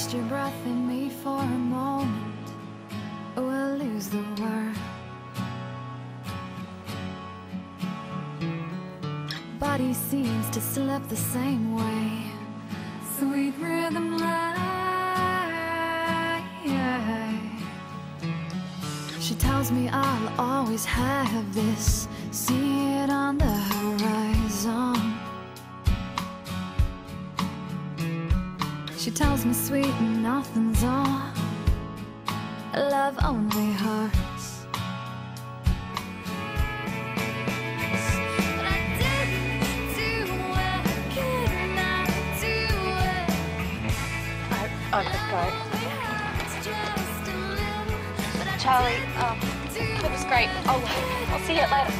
Waste your breath in me for a moment, we'll lose the word. Body seems to slip the same way. Sweet rhythm lie. She tells me I'll always have this, see it on the horizon. She tells me sweet nothing's all, love only hurts. But I didn't do it, could not do it. I go. Charlie, that was great. I'll see you later.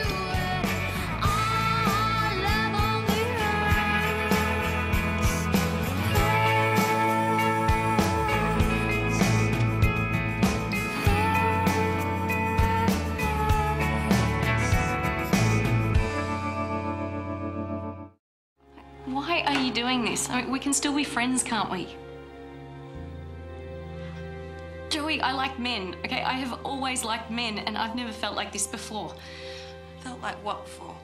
Why are you doing this? I mean, we can still be friends, can't we? Joey, I like men, okay? I have always liked men, and I've never felt like this before. Felt like what for?